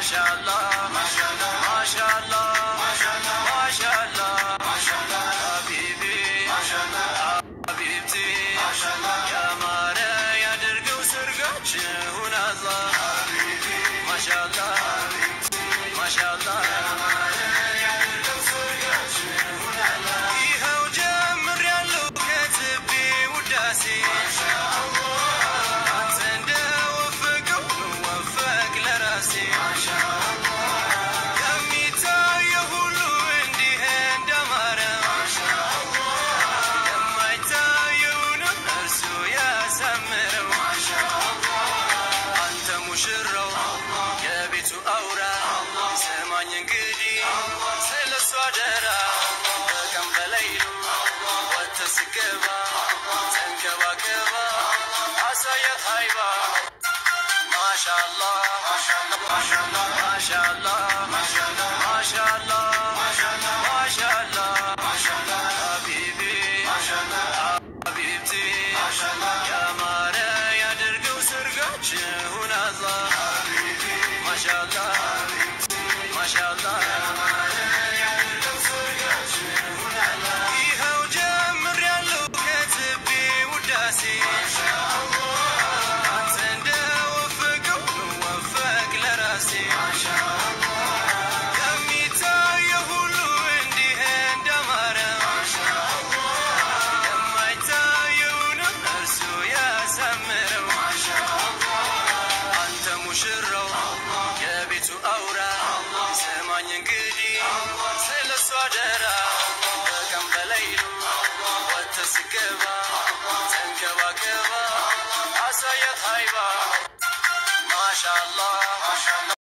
MashaAllah, MashaAllah, MashaAllah, Habibi, Habibti, Ya Mara yadirgou sirgachun Allah, MashaAllah, MashaAllah. ይኸው ጀምሬያለሁ ከትቤ ውዳሴ አንተ እንደወፈቀው ወፈቅ ለራሴ የሚታየው ሁሉ እንዲህ እንዳማረ የማይታየውንም እርሱ ያሳምረው አንተ ሙሽራው የቤቱ አውራ ስማኝ እንግዲህ ስለሱ አደራ በቀን በሌሊቱ ወተስገባ ተንከባከባ አሳያት ሃይባ MashaAllah, MashaAllah, MashaAllah, MashaAllah, MashaAllah, Habibi, Habibti, Ya Mara yadirgou sirgachun Allah, MashaAllah.